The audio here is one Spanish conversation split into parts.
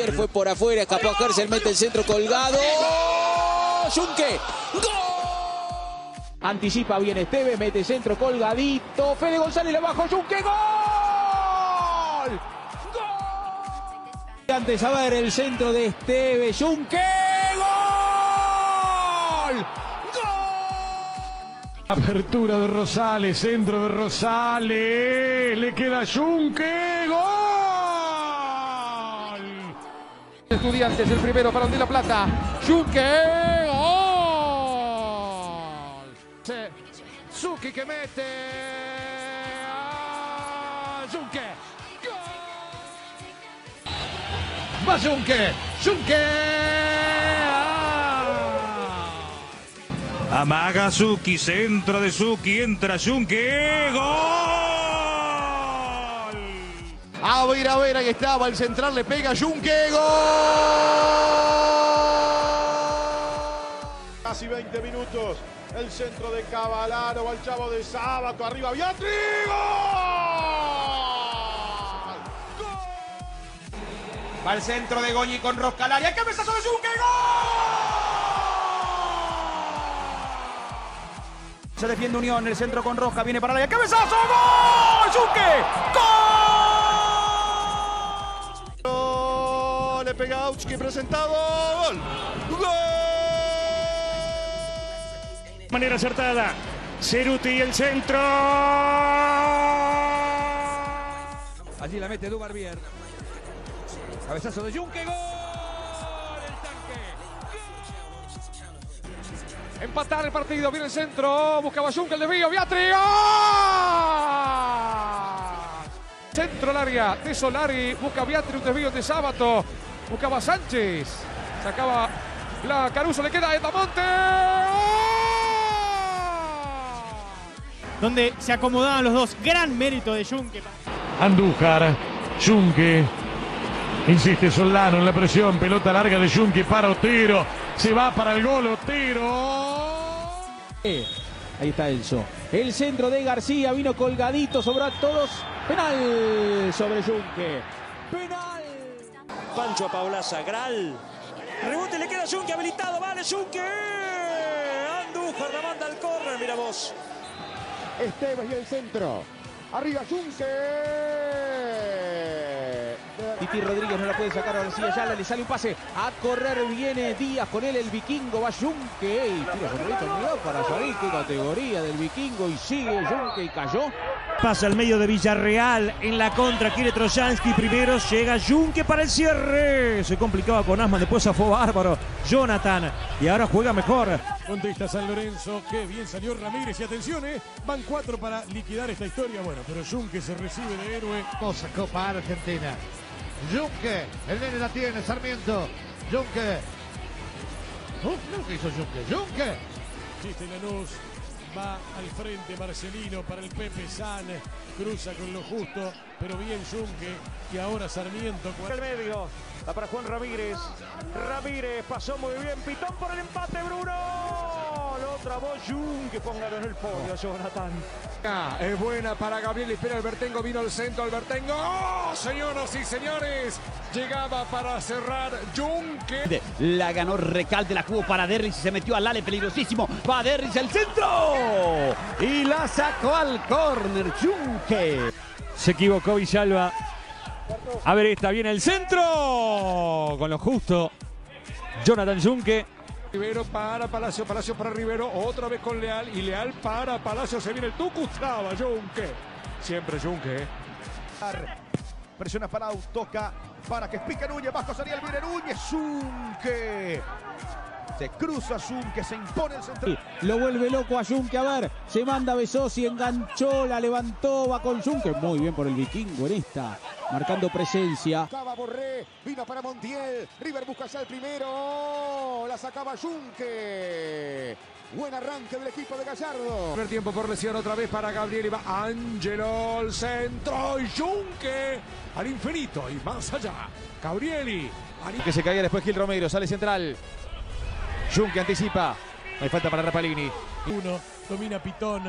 Fue por afuera, escapó a Hercel, mete el centro colgado. Junque. ¡Gol! Anticipa bien Esteves, mete centro colgadito. Fede González le bajó. Junque. ¡Gol! ¡Gol! Antes a ver el centro de Esteves. Junque. ¡Gol! ¡Gol! Apertura de Rosales, centro de Rosales. Le queda Junque. ¡Gol! Estudiantes, el primero para el de La Plata. Junque, gol. Zucchi que mete. Junque. Gol. Va Junque. Junque. Amaga Zucchi, centro de Zucchi, entra Junque. ¡Gol! A ver, ahí estaba el central, le pega Junque, gol. Casi 20 minutos, el centro de Cavallaro, va el chavo de Sábato, arriba Viatri, ¡gol! ¡Gol! Va el centro de Goñi con Rosca al área, cabezazo de Junque, gol. Se defiende Unión, el centro con Rosca, viene para el área, cabezazo, gol, Junque, gol. Le pega Auchki, presentado, gol. ¡Gol! Manera acertada. Ceruti el centro. Allí la mete Dubarbier. Cabezazo de Junque, gol. El tanque. Empatar el partido, viene el centro. Buscaba Junque, el desvío. Viatri, gol. Centro al área de Solari. Busca Viatri, un desvío de Sábato. Buscaba Sánchez. Sacaba la Caruso, le queda Etamonte. Donde se acomodaban los dos. Gran mérito de Junque. Andújar, Junque. Insiste Solano en la presión. Pelota larga de Junque para Otero. Se va para el gol Otero. Ahí está Enzo. El centro de García vino colgadito sobre a todos. Penal sobre Junque. Penal. Pancho Paula Sagral. Rebote, le queda Junque habilitado. Vale, Junque. Andújar la manda al córner, mira vos. Esteves y el centro. Arriba Junque. Titi Rodríguez no la puede sacar a García. Ya le sale un pase. A correr viene Díaz con él. El vikingo va Junque. Y tira sombrerito para salir. Qué categoría del vikingo. Y sigue Junque y cayó. Pasa al medio de Villarreal en la contra, quiere Trojansky primero, llega Junque para el cierre. Se complicaba con Asman, después zafó bárbaro Jonathan y ahora juega mejor. Contesta San Lorenzo, qué bien salió Ramírez y atención, van 4 para liquidar esta historia. Bueno, pero Junque se recibe de héroe. Cosa Copa Argentina. Junque, el nene la tiene, Sarmiento. Junque. ¿Qué hizo Junque? Junque. Chiste Lanús. Va al frente Marcelino para el Pepe San, cruza con lo justo, pero bien Junque y ahora Sarmiento. El medio, va para Juan Ramírez. Ramírez pasó muy bien, pitón por el empate, Bruno. Lo trabó Junque, póngalo en el podio, Jonathan. Es buena para Gabriel, espera Albertengo, vino al centro Albertengo. ¡Oh, señoras y señores! Llegaba para cerrar Junque. La ganó Recalde, la jugó para Derris y se metió al ale peligrosísimo. Va Derris al centro y la sacó al córner Junque. Se equivocó Villalba. A ver, esta viene el centro. Con lo justo. Jonathan Junque. Rivero para Palacio, Palacio para Rivero, otra vez con Leal y Leal para Palacio, se viene el Tucu, traba Junque. Siempre Junque. Presiona Palau, toca para que pique Núñez, bajo sería el viene Núñez, Junque. Se cruza Junque, se impone el centro. Lo vuelve loco a Junque, a ver, se manda Besosi, enganchó, la levantó, va con Junque. Muy bien por el vikingo en esta, marcando presencia. Sacaba Borré, vino para Montiel, River busca ya el primero, la sacaba Junque. Buen arranque del equipo de Gallardo. Primer tiempo por lesión otra vez para Gabriel y va Angelo, el centro y Junque al infinito y más allá. Gabrieli. Que se caía después Gil Romero, sale central. Junque anticipa. No hay falta para Rapalini. Uno, domina Pitón.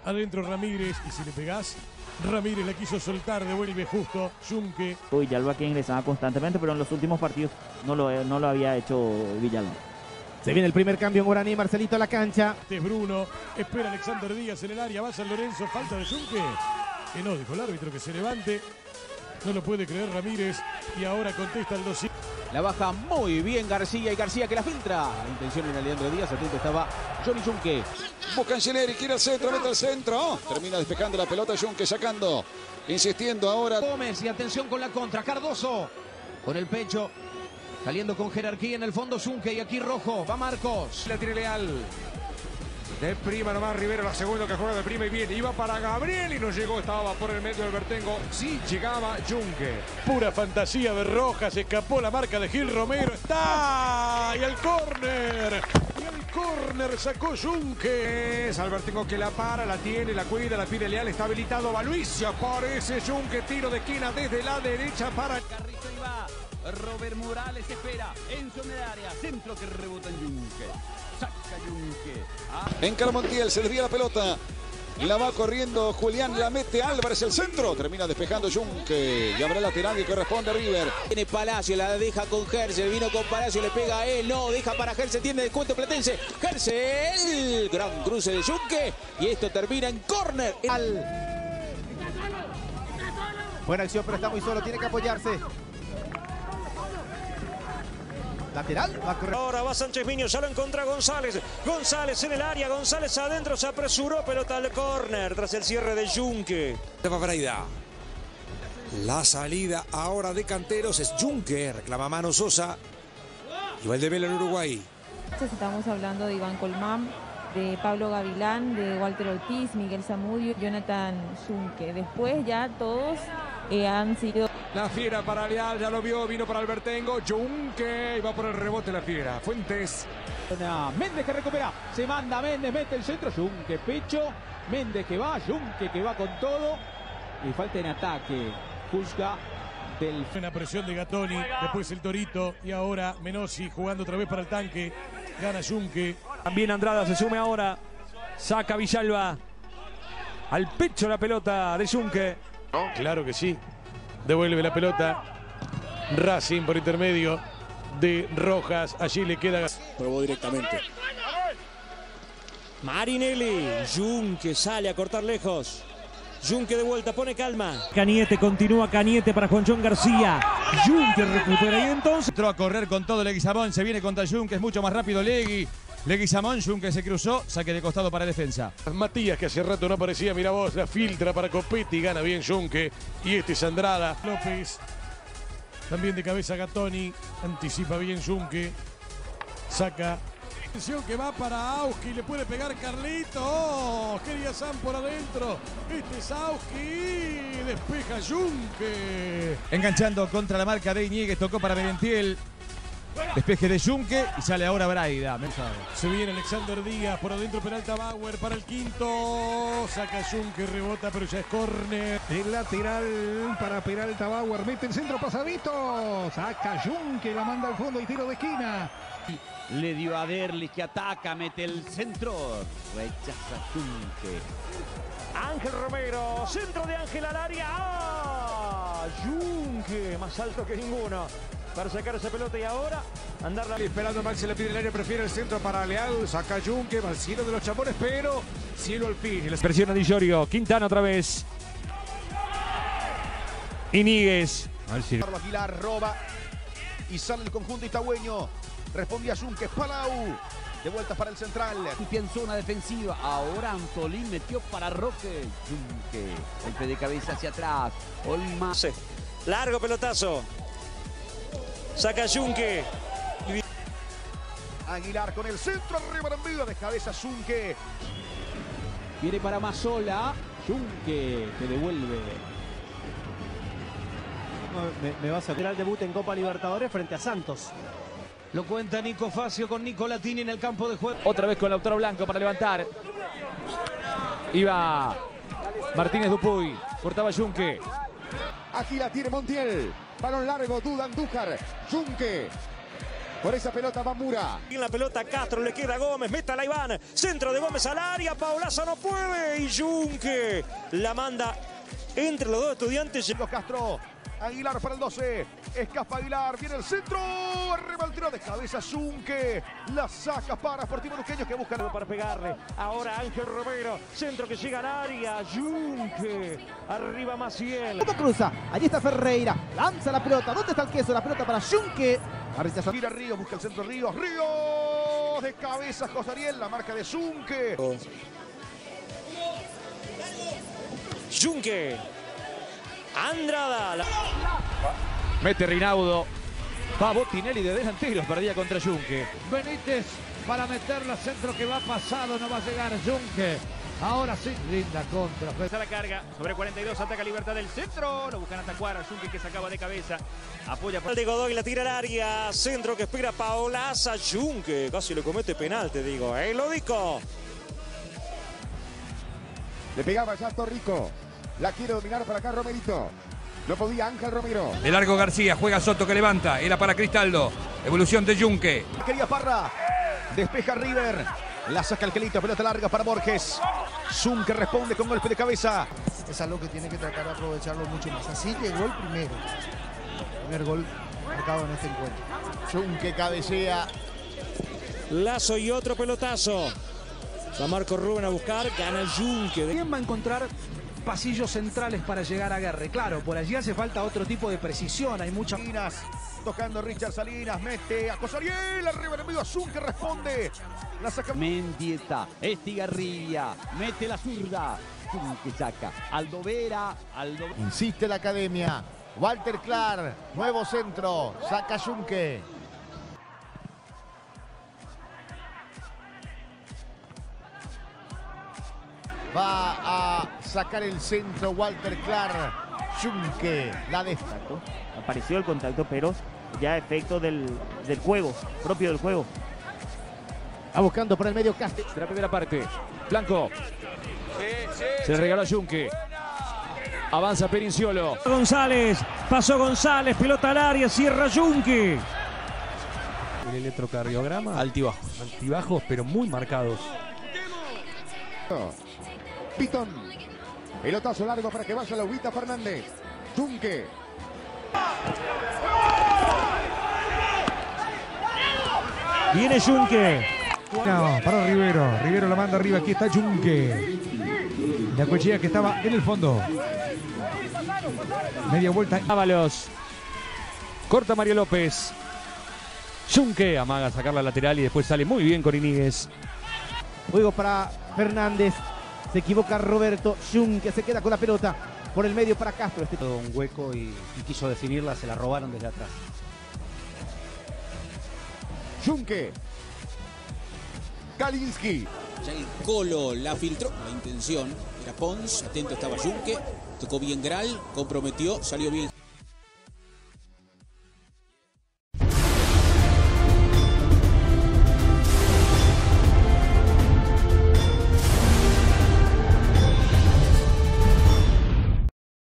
Adentro Ramírez, y si le pegás, Ramírez la quiso soltar, devuelve justo Junque. Villalba que ingresaba constantemente, pero en los últimos partidos no lo había hecho Villalba. Se viene el primer cambio en Guaraní, Marcelito a la cancha. Este es Bruno, espera Alexander Díaz en el área, va San Lorenzo, falta de Junque. Que no, dijo el árbitro, que se levante. No lo puede creer Ramírez y ahora contesta el 2. La baja muy bien García y García que la filtra. La intención era Leandro Díaz, atento estaba Johnny Junque. Busca Angeleri, quiere al centro, mete al centro. Termina despejando la pelota Junque, sacando, insistiendo ahora. Gómez y atención con la contra. Cardoso con el pecho, saliendo con jerarquía en el fondo Junque y aquí Rojo. Va Marcos. La tiene Leal. De prima nomás Rivero, la segunda que juega de prima y bien. Iba para Gabriel y no llegó, estaba por el medio del Bertengo. Sí llegaba Junque. Pura fantasía de Rojas, escapó la marca de Gil Romero. ¡Está! Y al córner. Y al córner sacó Junque. Es Albertengo que la para, la tiene, la cuida, la pide Leal. Está habilitado Valuicio. Aparece Junque, tiro de esquina desde la derecha para... Carrizo y va. Robert Morales espera. Enzo en el área. Centro que rebota en Junque. Saca Junque. En Montiel se desvía la pelota. La va corriendo Julián, la mete Álvarez el centro. Termina despejando Junque. Y habrá lateral que corresponde a River. Tiene Palacio, la deja con Gerse. Vino con Palacio, le pega a él. No, deja para Gerse, tiene descuento Platense. Gerse, gran cruce de Junque. Y esto termina en córner. Buena acción, pero está muy solo, tiene que apoyarse. Lateral, va a correr. Ahora va Sánchez Miño, ya lo encontra González. González en el área, González adentro, se apresuró, pelota al córner tras el cierre de Junque. La salida ahora de Canteros es Junque, reclama mano Sosa. Y va el de Velo en Uruguay. Estamos hablando de Iván Colmán, de Pablo Gavilán, de Walter Ortiz, Miguel Zamudio, Jonathan Junque. Después ya todos han sido... La Fiera para Leal, ya lo vio, vino para Albertengo. Junque, y va por el rebote la Fiera. Fuentes. Méndez que recupera, se manda Méndez, mete el centro, Junque, pecho. Méndez que va, Junque que va con todo. Y falta en ataque, juzga del... Buena presión de Gatoni, después el Torito y ahora Menossi jugando otra vez para el tanque. Gana Junque. También Andrada se sume ahora. Saca Villalba. Al pecho la pelota de Junque. Claro que sí. Devuelve la pelota. Racing por intermedio de Rojas. Allí le queda. Probó directamente. Marinelli. Junque sale a cortar lejos. Junque de vuelta, pone calma. Cañete, continúa Cañete para Juan John García. Junque recupera y entonces... Entró a correr con todo Leguizamón, se viene contra Junque, es mucho más rápido Leguizamón, Junque se cruzó, saque de costado para defensa. Matías, que hace rato no aparecía, mira vos, la filtra para Copetti, gana bien Junque. Y este es Andrada. López, también de cabeza Gatoni, anticipa bien Junque. Saca. Atención que va para Auski, le puede pegar Carlito. Oh, quería Sam por adentro. Este es Auski, despeja Junque. Enganchando contra la marca de Iñiguez, tocó para Merentiel. Despeje de Junque y sale ahora Braida. Se viene Alexander Díaz por adentro, Peralta Bauer para el quinto. Saca Junque, rebota, pero ya es córner. El lateral para Peralta Bauer, mete el centro pasadito. Saca Junque, la manda al fondo y tiro de esquina. Le dio a Derlis que ataca, mete el centro. Rechaza Junque. Ángel Romero, centro de Ángel al área. ¡Ah! Junque, más alto que ninguno. Para sacar esa pelota y ahora andarla. Esperando Maxi, le pide el aire, prefiere el centro para Leal. Saca Junque, va al cielo de los chamores, pero cielo al fin. Presiona Di Llorio, Quintana otra vez. Iñiguez. Carlos Aguilar roba y sale el conjunto itagüeño. Respondía Junque, Palau. De vuelta para el central. Limpia en zona defensiva. Ahora Antolín metió para Roque. Junque. Golpe de cabeza hacia atrás. Olma. Largo pelotazo. Saca Junque. Aguilar con el centro arriba en vivo. De cabeza Junque. Viene para Mazola. Junque que devuelve. Me vas a hacer el debut en Copa Libertadores frente a Santos. Lo cuenta Nico Facio con Nico Latini en el campo de juego. Otra vez con Lautaro Blanco para levantar. Iba Martínez Dupuy. Cortaba Junque. Aquí la tiene Montiel. Balón largo, duda Andújar. Junque. Por esa pelota va Mura. En la pelota Castro, le queda Gómez, meta la Iván, centro de Gómez al área, Paolaza no puede y Junque la manda entre los dos estudiantes. Castro, Aguilar para el 12, escapa Aguilar, viene el centro, arriba el tiro de cabeza Junque, la saca para Sportivo Luqueño que busca para pegarle. Ahora Ángel Romero, centro que llega al área, Junque, arriba Maciel. Cruza, allí está Ferreira, lanza la pelota, ¿dónde está el queso? La pelota para Junque. Mira Ríos, busca el centro Ríos, Ríos de cabeza Josariel, la marca de Junque. Junque, Andrada. Mete Rinaudo. Va Botinelli de delantero, perdía contra Junque. Benítez para meterla, centro que va pasado, no va a llegar Junque. Ahora sí, linda contra. Esa la carga, sobre 42, ataca Libertad del centro, lo buscan atacar a Junque que sacaba de cabeza, apoya por... De Godoy la tira al área, centro que espera Paolaza, Junque, casi le comete penal, te digo, lo dijo. Le pegaba ya Torrico. La quiere dominar para acá Romerito. No podía Ángel Romero. De largo García, juega Soto que levanta, era para Cristaldo. Evolución de Junque. Quería Parra, despeja River. La saca el Quelito, pelota larga para Borges. Junque responde con golpe de cabeza. Es algo que tiene que tratar de aprovecharlo mucho más. Así llegó el primero. Primer gol marcado en este encuentro. Junque cabecea. Lazo y otro pelotazo. Va Marco Rubén a buscar, gana Junque. ¿Quién va a encontrar pasillos centrales para llegar a Guerre? Claro, por allí hace falta otro tipo de precisión. Hay muchas... Tocando Richard Salinas, mete a Cosariel, arriba enemigo a Junque, responde. La saca Mendieta, Estigarribia, mete la zurda. Junque saca. Aldo Vera, Insiste la academia. Walter Clark, nuevo centro, saca Junque. Va a sacar el centro Walter Clark. Junque, la destacó. Apareció el contacto, pero ya efecto del juego, propio del juego. Va buscando por el medio Castro. De la primera parte, Blanco. Se le regaló a Junque. Avanza Perinciolo. González, pasó González, pelota al área, cierra Junque. El electrocardiograma. Altibajos. Altibajos, pero muy marcados. Pitón. Pelotazo largo para que vaya la Ubita Fernández. Junque. Viene Junque. No, para Rivero. Rivero la manda arriba. Aquí está Junque. La cuchilla que estaba en el fondo. Media vuelta. Ábalos. Corta Mario López. Junque amaga a sacar la lateral y después sale muy bien Coríñez. Juego para Fernández. Se equivoca Roberto. Junque se queda con la pelota. Por el medio para Castro. Un hueco y quiso definirla, se la robaron desde atrás. Junque. Kalinski. Ya el Colo la filtró. La intención era Pons. Atento estaba Junque. Tocó bien Gral. Comprometió. Salió bien.